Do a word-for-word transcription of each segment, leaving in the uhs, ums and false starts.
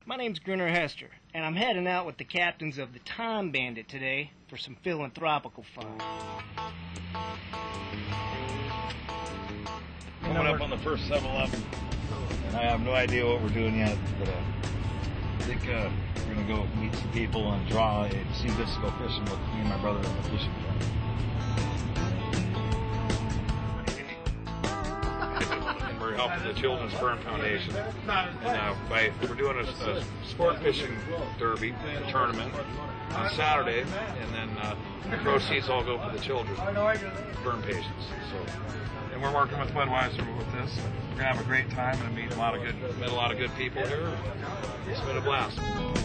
My name's Grinner Hester, and I'm heading out with the captains of the Time Bandit today for some philanthropical fun. Coming up on the first seven eleven, and I have no idea what we're doing yet, but uh, I think uh, we're going to go meet some people and draw a sea fish to go fishing with me and my brother on the fishing trip. And we're helping the Children's Burn Foundation, and uh, by, we're doing a, a sport fishing derby a tournament on Saturday, and then uh, the proceeds all go for the children, burn patients. So. And we're working with Budweiser with this. We're gonna have a great time and meet a lot of good, met a lot of good people here. It's been a blast.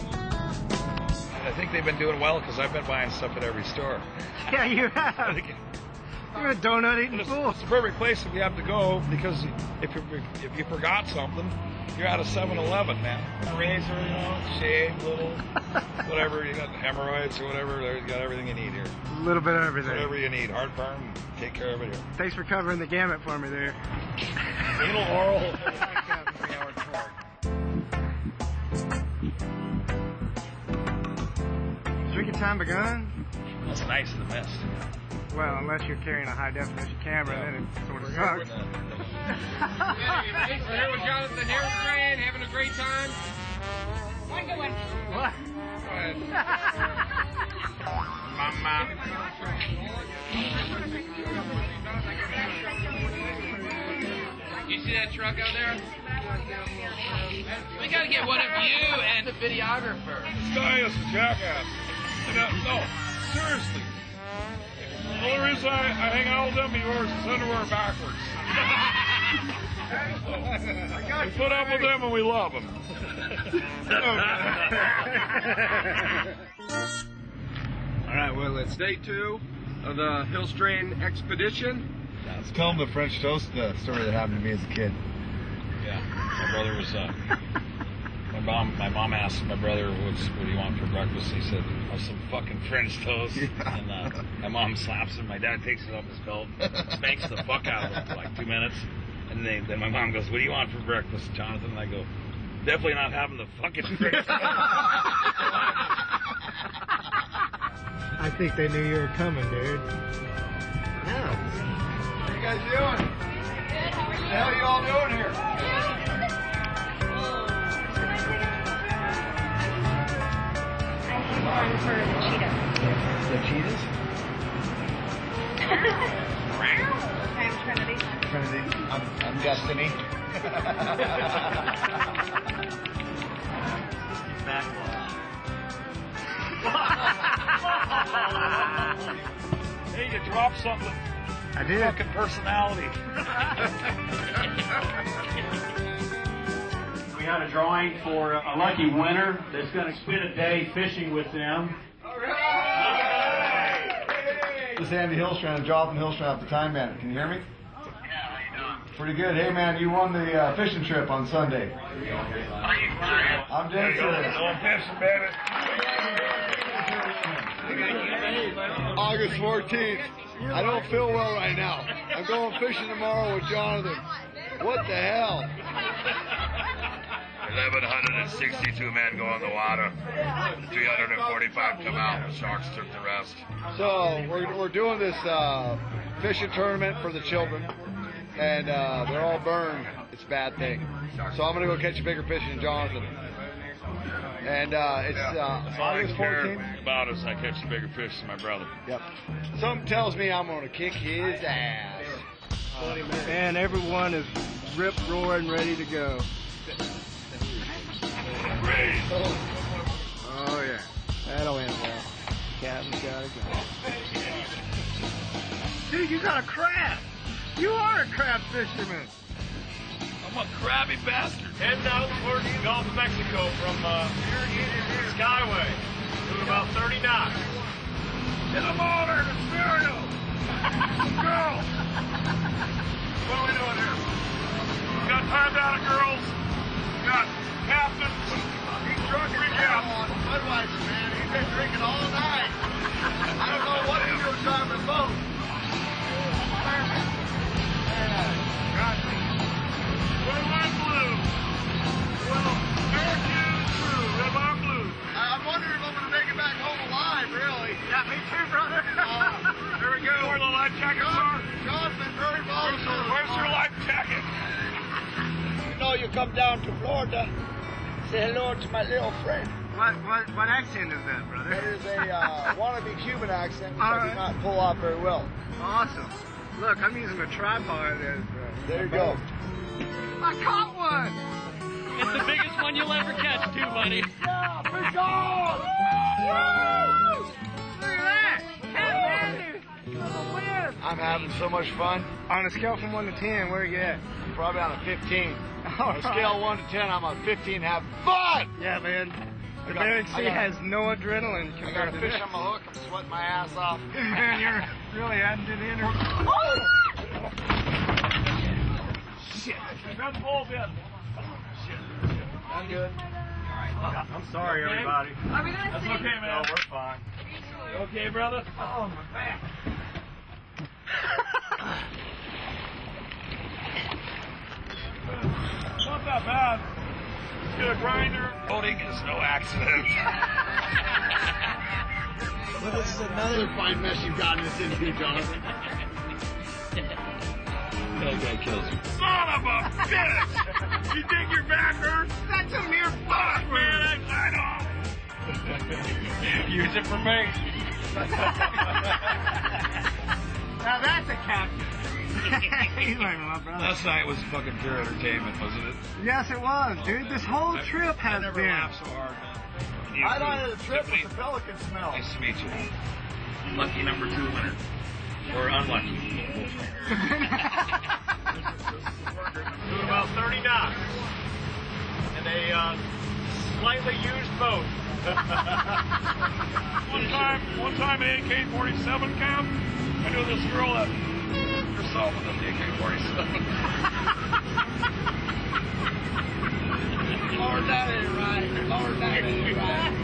I think they've been doing well because I've been buying stuff at every store. Yeah, you have. You're a donut eating it's, fool. It's the perfect place if you have to go, because if you if you forgot something, you're at a seven eleven, man. A razor, you know, shave, little, whatever. You got hemorrhoids or whatever. You got everything you need here. A little bit of everything. Whatever you need. Heartburn, take care of it here. Thanks for covering the gamut for me there. Anal, oral. Drinking time begun? It's nice in the mist. Well, unless you're carrying a high definition camera, yeah. Then it sort of sucks. Anyway, so here with Jonathan Hillstrands, having a great time. One good one. What? Go ahead. Mama. You see that truck out there? We gotta get one of you and the videographer. This guy is a jackass. No, no, seriously. The only reason I, I hang out with him, he wears his underwear backwards. We put up with him and we love him. All right, well, it's day two of the Hillstrands expedition. Yeah, let's tell them the French toast uh, story that happened to me as a kid. Yeah, my brother was, uh, my mom My mom asked my brother, What's, what do you want for breakfast? He said, oh, some fucking French toast. Yeah. And uh, my mom slaps him. My dad takes it off his belt, spanks the fuck out of him for like two minutes. And they, then my mom goes, what do you want for breakfast, Jonathan? And I go, definitely not having the fucking French toast. I think they knew you were coming, dude. Yeah. What are you guys doing? Good, how are you? What the hell are you all doing here? I hang on for the cheetah. The cheetahs? I'm Trinity. Trinity. I'm, I'm Destiny. Hey, you dropped something. I did. Fucking personality. We had a drawing for a lucky winner that's going to spend a day fishing with them. All right! This is Andy Hillstrands, Jonathan Hillstrands, the Time Bandit. Can you hear me? Yeah, how you doing? Pretty good. Hey, man, you won the uh, fishing trip on Sunday. Are you serious? I'm dead serious. Going fishing, baby. August fourteenth. I don't feel well right now. I'm going fishing tomorrow with Jonathan. What the hell? eleven sixty-two men go in the water. three hundred forty-five come out. The sharks took the rest. So we're, we're doing this uh, fishing tournament for the children, and uh, they're all burned. It's a bad thing. So I'm going to go catch a bigger fish than Jonathan. And uh, it's uh, August fourteenth. About us, I catch the bigger fish than my brother. Yep. Something tells me I'm going to kick his ass. And everyone is rip roaring ready to go. Oh yeah, that'll end well. Captain's got it going. Dude, you got a crab. You are a crab fisherman. I'm a crabby bastard. Heading out towards the Gulf of Mexico from uh, Skyway. Doing about thirty knots. In the motor, the stereo. Go. What are we doing here? We got time down at girls. We got captain. He's drunk and he's out. Budweiser, man. He's been drinking all night. I don't know what he was driving the boat. Got me. Blue and blue. Well, American crew. come down to Florida. Say hello to my little friend. What what what accent is that, brother? That is a uh, wannabe Cuban accent, which All I right. do not pull off very well. Awesome. Look, I'm using a tripod as uh, There you go. I caught one. It's the biggest one you'll ever catch, too, buddy. Yeah, fish on! Look at that. I'm having so much fun. On a scale from one to ten, where are you at? Probably on a fifteen. All On a scale right. one to ten, I'm on fifteen. Have fun! Yeah, man. The got- Bering I Sea got- has no adrenaline I got compared a to fish this. on my hook. I'm sweating my ass off. Man, you're really adding to the interview. Shit. I'm good. I'm sorry, everybody. Are we gonna That's sing? okay, man. No, we're fine. Okay, brother? Oh, my back. Not that bad. Let's get a grinder. Boating is no accident. Well, this is another fine mess you've gotten us into, Jonathan. That guy kills you. Son of a bitch! You think your back hurts? That's a mere Fuck, man! I know! Use it for me. Now that's a captain. He's like my brother. Last night was fucking pure entertainment, wasn't it? Yes, it was, dude. This whole trip I has never been. laughed so hard, man. You I too. wanted a trip Tiffany, with the pelican smell. nice to meet you. Lucky number two winner. Or unlucky. Doing about thirty knots. In a uh, slightly used boat. One time, one time at A K forty-seven camp, I knew this girl that Yourself with an A K forty-seven. Lord, that ain't right. Lord, that ain't right.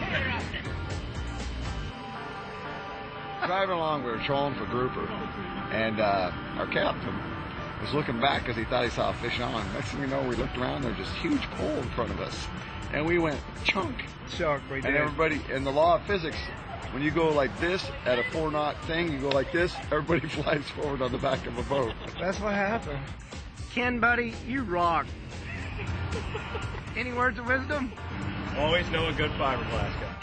Driving along, we were trolling for grouper, and uh, our captain was looking back because he thought he saw a fish on. Next thing we know, we looked around, there's this huge pole in front of us, and we went chunk. Shark right And there. everybody, in the law of physics, when you go like this at a four knot thing, you go like this, everybody flies forward on the back of a boat. That's what happened. Ken, buddy, you rock. Any words of wisdom? Always know a good fiberglass guy.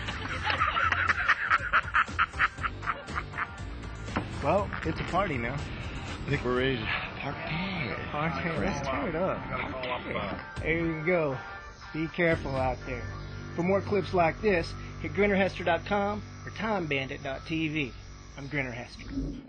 Well, it's a party now. I think we're ready to party. Okay, let's tear it up. There you go. Be careful out there. For more clips like this, hit grinner hester dot com or time bandit dot t v. I'm Grinner Hester.